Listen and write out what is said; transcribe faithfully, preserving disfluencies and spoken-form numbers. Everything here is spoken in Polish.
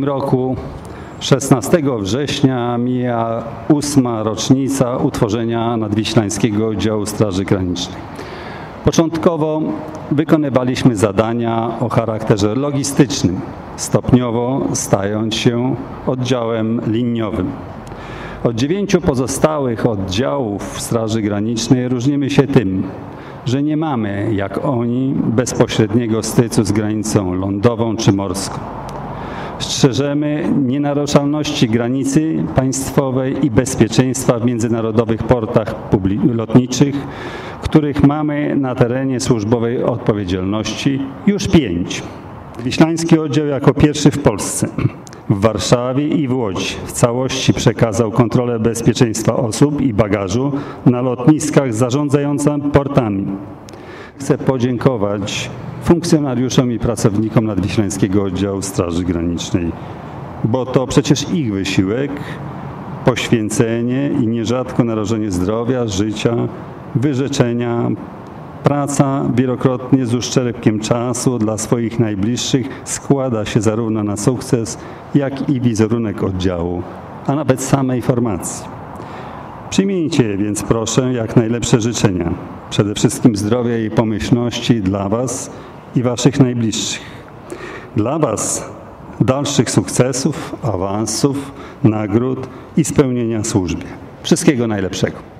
tym roku szesnastego września mija ósma rocznica utworzenia Nadwiślańskiego Oddziału Straży Granicznej. Początkowo wykonywaliśmy zadania o charakterze logistycznym, stopniowo stając się oddziałem liniowym. Od dziewięciu pozostałych oddziałów Straży Granicznej różnimy się tym, że nie mamy, jak oni, bezpośredniego styku z granicą lądową czy morską. Strzeżemy nienaruszalności granicy państwowej i bezpieczeństwa w międzynarodowych portach lotniczych, których mamy na terenie służbowej odpowiedzialności już pięć. Wiślański oddział jako pierwszy w Polsce, w Warszawie i w Łodzi w całości przekazał kontrolę bezpieczeństwa osób i bagażu na lotniskach zarządzających portami. Chcę podziękować funkcjonariuszom i pracownikom Nadwiślańskiego Oddziału Straży Granicznej, bo to przecież ich wysiłek, poświęcenie i nierzadko narażenie zdrowia, życia, wyrzeczenia, praca wielokrotnie z uszczerbkiem czasu dla swoich najbliższych składa się zarówno na sukces, jak i wizerunek oddziału, a nawet samej formacji. Przyjmijcie więc proszę jak najlepsze życzenia, przede wszystkim zdrowia i pomyślności dla Was i Waszych najbliższych. Dla Was dalszych sukcesów, awansów, nagród i spełnienia służby. Wszystkiego najlepszego.